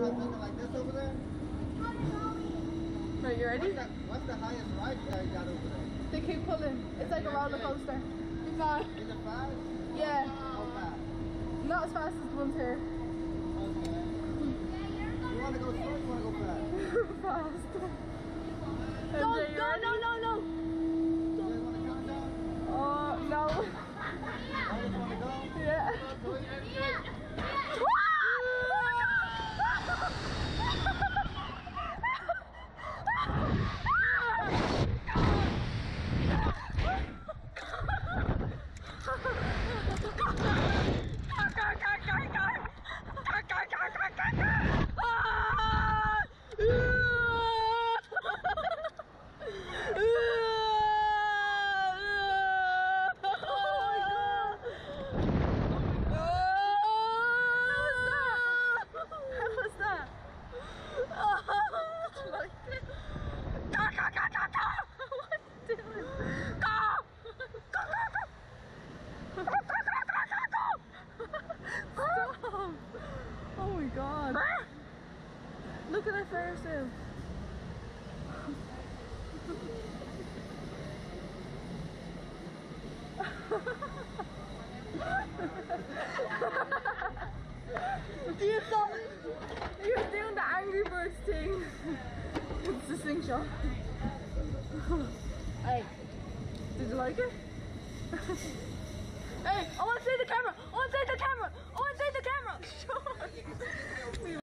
have something like this over there? Right, you ready? What's the highest ride you guys got over there? They keep pulling. It's like a roller coaster. Is it fast? Yeah. How fast? Not as fast as the ones here. Okay. You want to go slow or you want to go fast? Fast. No, no, no, no, no. You guys want to count down? No. I just want to go? Yeah. Oh my god. Look at that Ferris wheel. Do you thought he was doing the Angry Birds thing? It's the slingshot. Hey, did you like it? Hey, I want to see the camera! I want to see the camera! I want to see the camera! Sure.